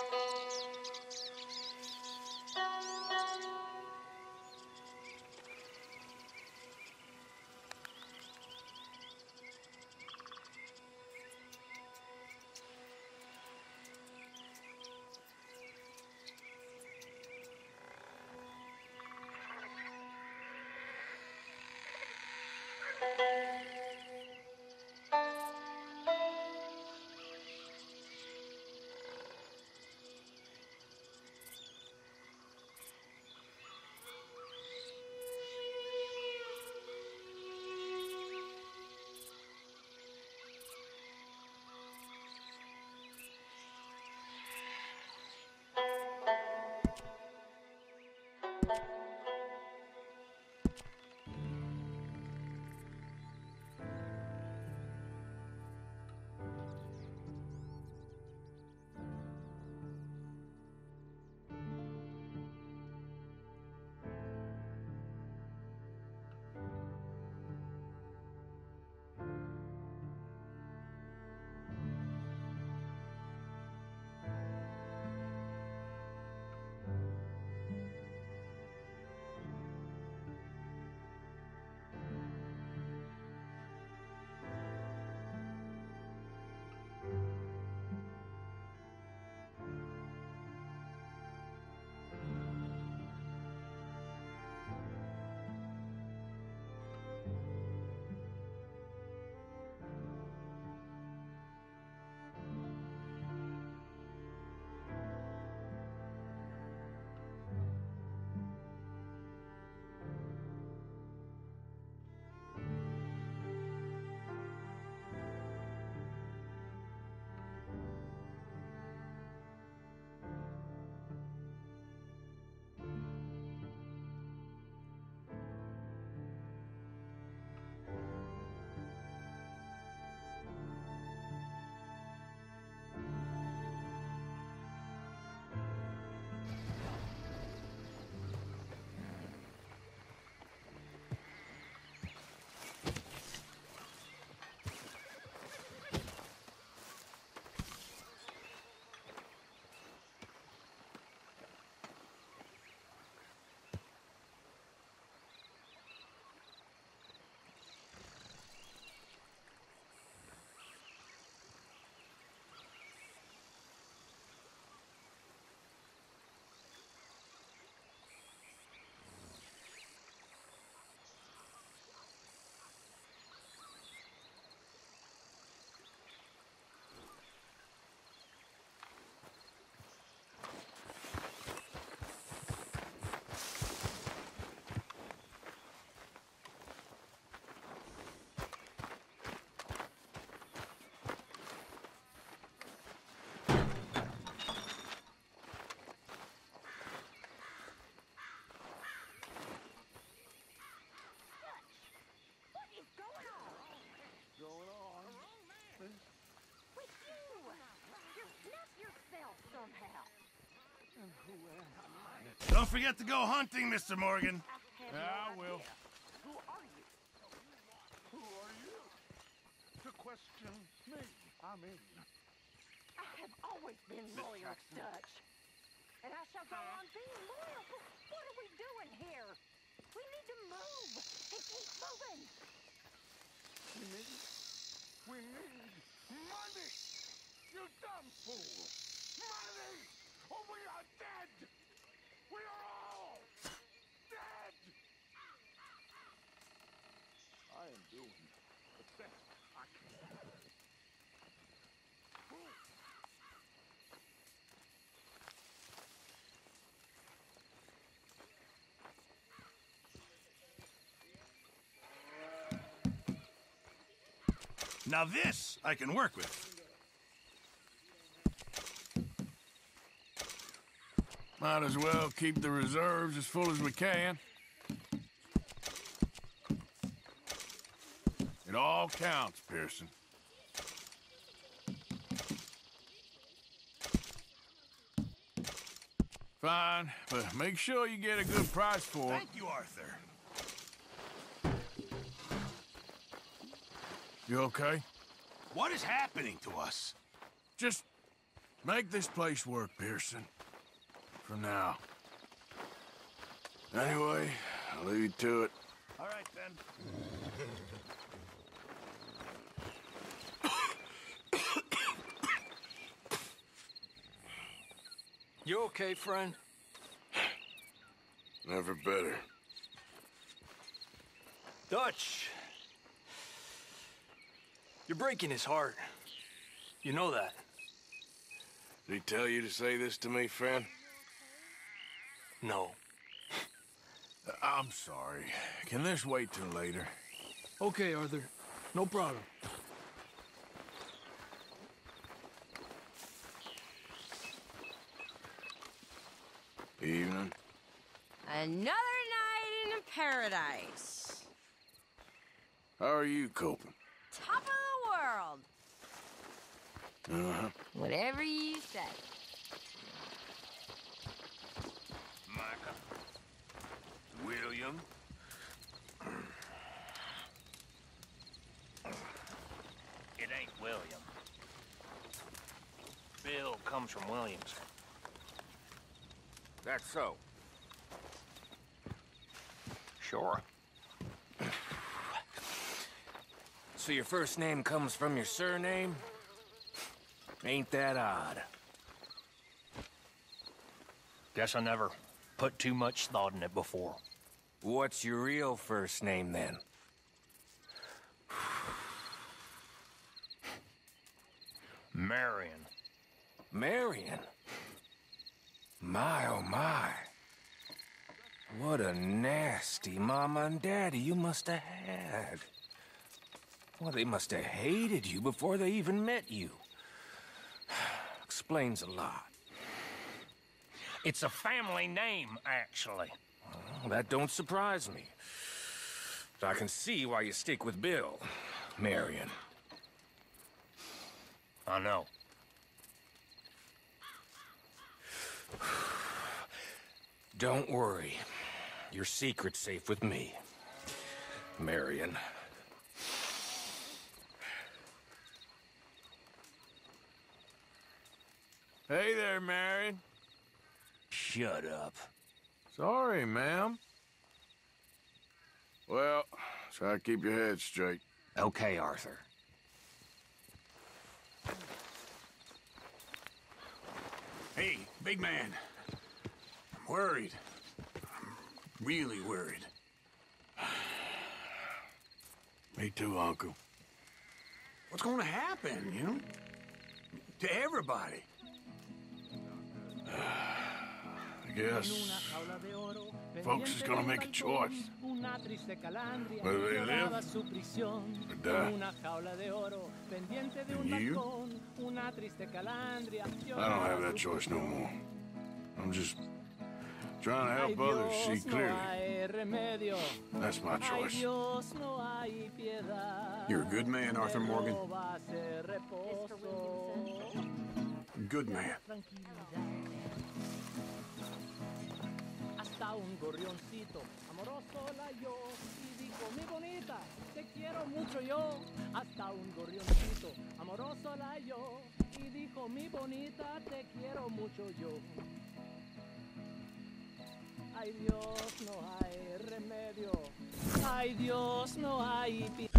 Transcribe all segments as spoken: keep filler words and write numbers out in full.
Don't forget to go hunting, Mister Morgan. Yeah, I will. Who are you? Who are you? To question me, I mean. I have always been loyal, Dutch. And I shall go on being loyal, but what are we doing here? We need to move and keep moving. We need... We need money! You dumb fool! Money! Or we are dead! We are all dead! I am doing the best I can. Now this I can work with. Might as well keep the reserves as full as we can. It all counts, Pearson. Fine, but make sure you get a good price for it. Thank you, Arthur. You okay? What is happening to us? Just Make this place work, Pearson. For now. Anyway, I'll leave you to it. All right, then. You okay, friend? Never better. Dutch. You're breaking his heart. You know that. Did he tell you to say this to me, friend? No. I'm sorry. Can this wait till later? Okay, Arthur. No problem. Evening. Another night in paradise. How are you coping? Top of the world. Uh-huh. Whatever you say. Micah. William. It ain't William. Bill comes from Williams. That's so. Sure. So your first name comes from your surname? Ain't that odd? Guess I never put too much thought in it before. What's your real first name, then? Marion. Marion? My, oh my. What a nasty mama and daddy you must have had. Well, they must have hated you before they even met you. Explains a lot. It's a family name, actually. Well, that don't surprise me. But I can see why you stick with Bill, Marion. I know. Don't worry. Your secret's safe with me, Marion. Hey there, Marion. Shut up. Sorry, ma'am. Well, try to keep your head straight. Okay, Arthur. Hey, big man. I'm worried. I'm really worried. Me too, Uncle. What's gonna happen, you know? To everybody. I guess folks is gonna make a choice. Whether they live or die. And you? I don't have that choice no more. I'm just trying to help others see clearly. That's my choice. You're a good man, Arthur Morgan. Mister Williamson. Good man. Hasta un gorrioncito amoroso la halló y dijo, mi bonita, te quiero mucho yo. Hasta un gorrioncito amoroso la halló y dijo, mi bonita, te quiero mucho yo. Ay Dios, no hay remedio. Ay Dios, no hay piedad.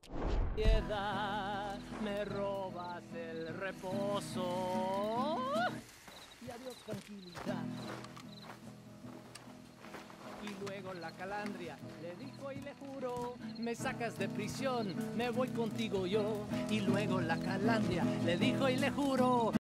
Piedad, me robas el reposo. Y adiós tranquilidad. Y luego la calandria le dijo y le juró, me sacas de prisión, me voy contigo yo. Y luego la calandria le dijo y le juró.